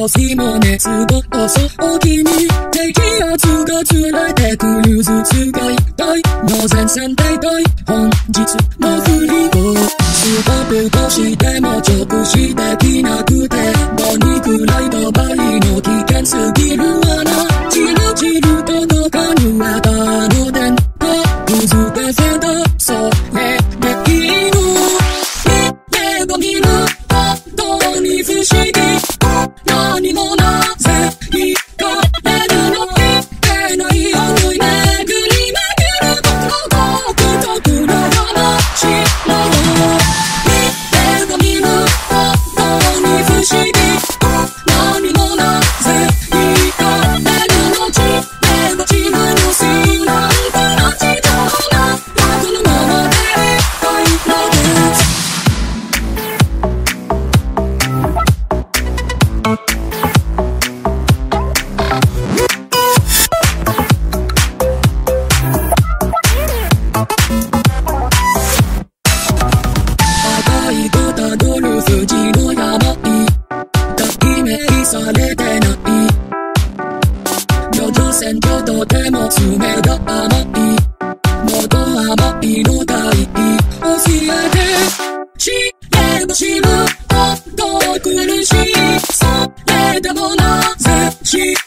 星も熱暴走気に低気圧が連れてくる頭痛外大の前線大体本日の振り子ストップとしても直視できなくて何くらいと倍の危険すぎるわなチルチル届かぬあたの電波難しさだそれでいいの見れば見る本当に不思議何もなぜ惹かれるの言えない思い巡り巡る独特な話なの見れば見る本当に不思議何もなぜ惹かれるのちれば自分の知らんから地上なこのままでいたいのです赤い子たどる富士の山代名されてない叙々選挙とても爪が甘いもっと甘いのがいい教えて知れば知るほど苦しいそれでもなぜ